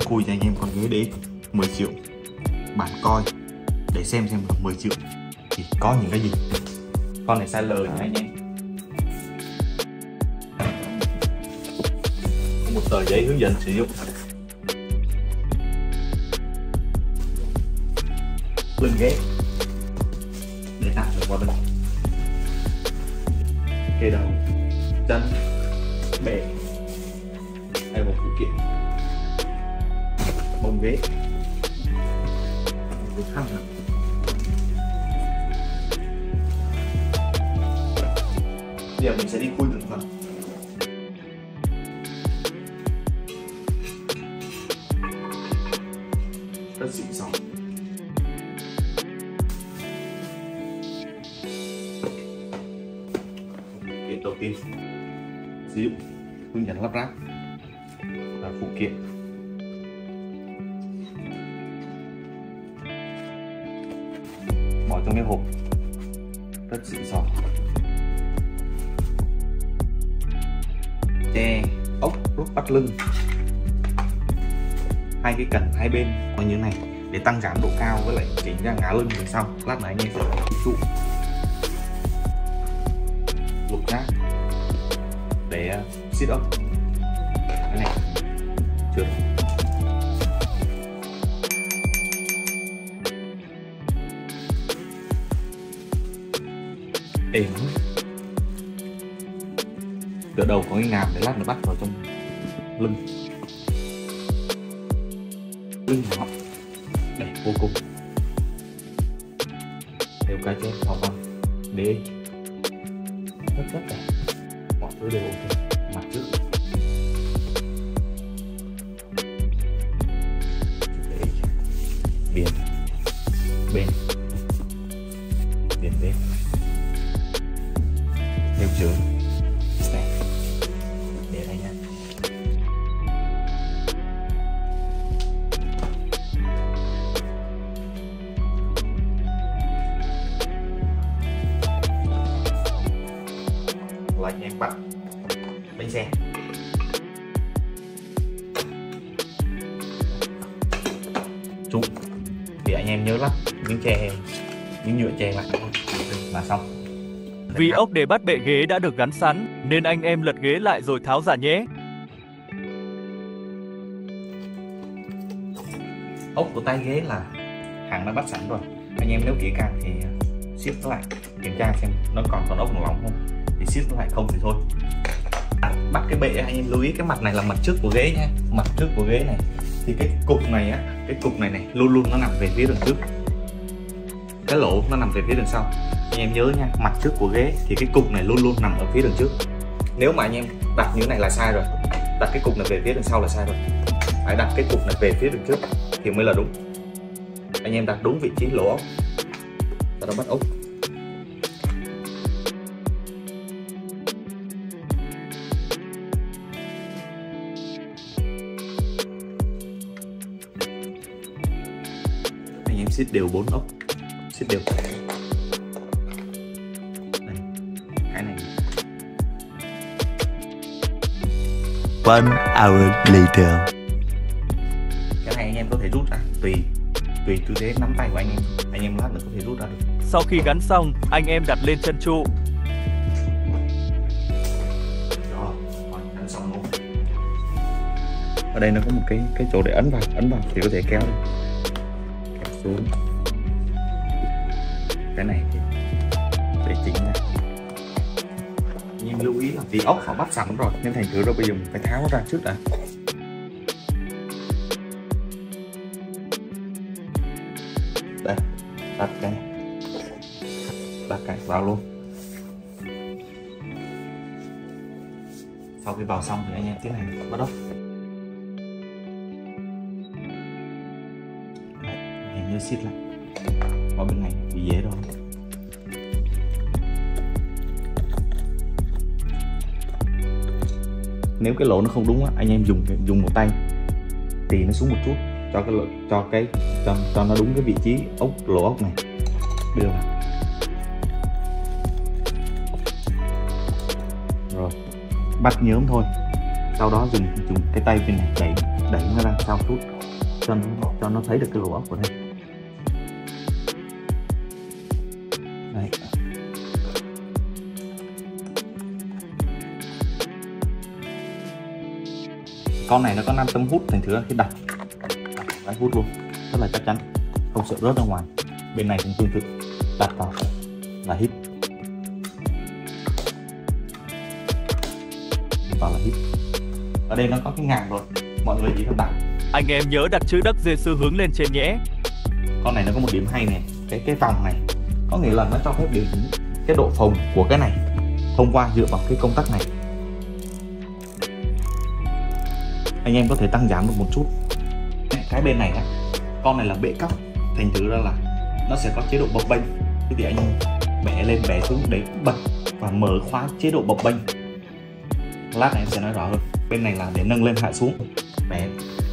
khui cho anh em con ghế đế 10 triệu. Bạn coi để xem là 10 triệu thì có những cái gì. Con này size L nha anh em. Có một tờ giấy hướng dẫn sử dụng. Lưng ghế để tạm được qua bên kê đầu, chân, bệ hay một phụ kiện. Bông ghế khăn này. Bây giờ mình sẽ đi khui từng phần. Rất xịn sò. Cái đầu tiên sử dụng hướng dẫn lắp ráp và phụ kiện. Bỏ trong cái hộp rất xịn sò. Tre, ốc, rút bắt lưng, hai cái cần hai bên như thế này để tăng giảm độ cao với lại chỉnh ra ngả lưng về sau. Lát nữa anh em sẽ có trụ lục giác để sit up. Cái này chưa được. Êm. Đỡ đầu có cái ngàm để lát nữa bắt vào trong lưng. Lưng nhỏ đẹp vô cùng. Đều cái trên hoa văn đế rất đẹp. Mọi thứ đều ok. Mặt trước biển bên theo chữ snap để đây nha. Là anh em bắt bánh xe. Trụ thì anh em nhớ lắp miếng tre, miếng nhựa tre lại là xong. Vì ốc để bắt bệ ghế đã được gắn sẵn nên anh em lật ghế lại rồi tháo ra nhé. Ốc của tay ghế là hàng đã bắt sẵn rồi. Anh em nếu kỹ càng thì siết nó lại, kiểm tra xem nó còn ốc nào lỏng không thì siết nó lại, không thì thôi. Bắt cái bệ anh em lưu ý cái mặt này là mặt trước của ghế nha. Mặt trước của ghế này thì cái cục này á, cái cục này luôn luôn nó nằm về phía đằng trước, cái lỗ nó nằm về phía đằng sau. Anh em nhớ nha, mặt trước của ghế thì cái cục này luôn luôn nằm ở phía đằng trước. Nếu mà anh em đặt như thế này là sai rồi, đặt cái cục này về phía đằng sau là sai rồi. Phải đặt cái cục này về phía đằng trước thì mới là đúng. Anh em đặt đúng vị trí lỗ ốc, sau đó bắt ốc. Anh em siết đều 4 ốc, siết đều. Đây, cái này. One hour later. Cái này anh em có thể rút ra tùy tư thế nắm tay của anh em lát nữa có thể rút ra được. Sau khi gắn xong, anh em đặt lên chân trụ. Rồi, gắn xong luôn. Ở đây nó có một cái chỗ để ấn vào thì có thể kéo xuống. Cái này thì để chỉnh ra. Nhưng lưu ý là vì ốc họ bắt sẵn rồi nên thành thử ra bây giờ mình phải tháo nó ra trước đã. Đây, đặt cái vào luôn. Sau khi vào xong thì anh em tiến hành bắt ốc. Đấy, anh em nhớ siết lại vào bên này thì dễ rồi. Nếu cái lỗ nó không đúng á, anh em dùng một tay tì nó xuống một chút cho nó đúng cái vị trí lỗ ốc này, đưa vào. Rồi bắt nhớm thôi, sau đó dùng cái tay bên này đẩy đẩy nó ra sau chút cho nó thấy được cái lỗ ốc của đây. Đấy. Con này nó có 5 tấm hút, thành thử khi đặt phải hút luôn rất là chắc chắn, không sợ rớt ra ngoài. Bên này cũng tương tự, đặt vào là hít, vào là hít. Ở đây nó có cái ngàm rồi, mọi người chỉ cần đặt. Anh em nhớ đặt chữ Đắc Giê-xu hướng lên trên nhé. Con này nó có một điểm hay này, cái vòng này có nghĩa là nó cho phép điều chỉnh cái độ phồng của cái này thông qua dựa vào cái công tắc này. Anh em có thể tăng giảm được một chút. Cái bên này á, con này là bệ cóc, thành thử ra là nó sẽ có chế độ bập bênh. Thế thì anh bẻ lên bẻ xuống để bật và mở khóa chế độ bập bênh. Lát này em sẽ nói rõ hơn. Bên này là để nâng lên hạ xuống, bẻ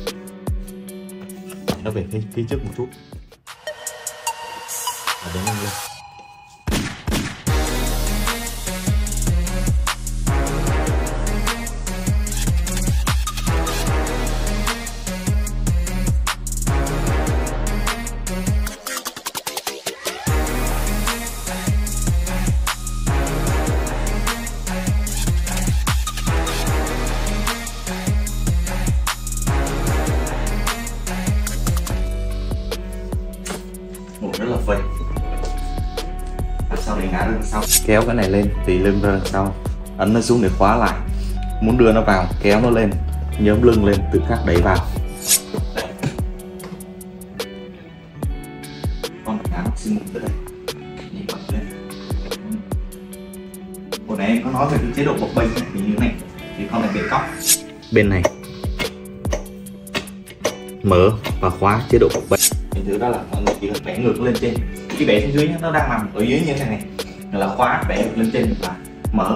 nó về phía trước một chút và để nâng lên. Rất là phê. Sau này ngã ra sau, kéo cái này lên thì lưng ra sau, ấn nó xuống để khóa lại. Muốn đưa nó vào, kéo nó lên, nhóm lưng lên, tự khắc đẩy vào. Đây. Con ngã maximum tới đây, nhìn bật lên. Hồi nãy em có nói về cái chế độ bập bênh này, như thế này thì con này bệ cóc. Bên này mở và khóa chế độ bập bênh. Thì thứ đó là mọi người chỉ cần bẻ ngược lên trên, cái bẻ phía dưới nó đang nằm ở dưới như thế này là khóa, bẻ ngược lên trên là mở.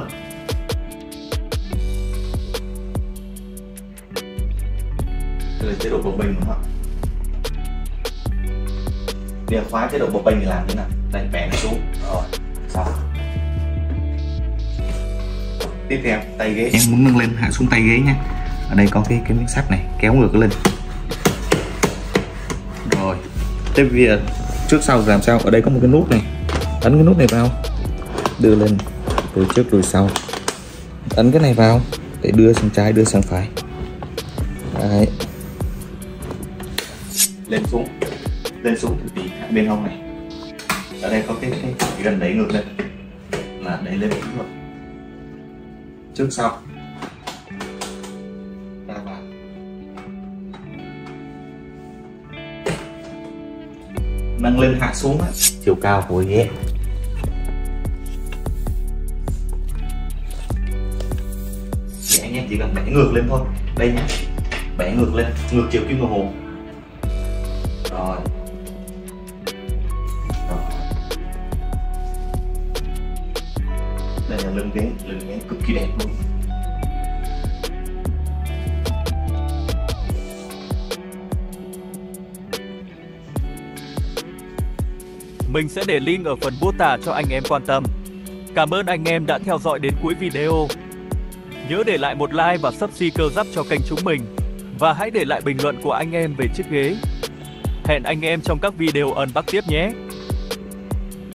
Đây là chế độ bập bênh nữa. Để khóa chế độ bập bênh thì làm như nào? Đây, bẻ nó xuống rồi xong. Tiếp theo tay ghế, em muốn nâng lên hạ xuống tay ghế nha. Ở đây có cái miếng sắt này kéo ngược lên. Rồi tiếp về trước sau làm sao? Ở đây có một cái nút này, ấn cái nút này vào, đưa lên từ trước lùi sau, ấn cái này vào để đưa sang trái đưa sang phải. Đấy. Lên xuống thì tùy bên hông này. Ở đây có cái gần đẩy ngược lên là đẩy lên rồi, trước sau ra vào. Nâng lên hạ xuống á, chiều cao của ghế. Thì anh em chỉ cần bẻ ngược lên thôi. Đây nhé, bẻ ngược lên, ngược chiều kim đồng hồ. Rồi. Đây là lưng ghế cực kỳ đẹp luôn. Mình sẽ để link ở phần mô tả cho anh em quan tâm. Cảm ơn anh em đã theo dõi đến cuối video. Nhớ để lại một like và subscribe cơ giáp cho kênh chúng mình. Và hãy để lại bình luận của anh em về chiếc ghế. Hẹn anh em trong các video unbox tiếp nhé.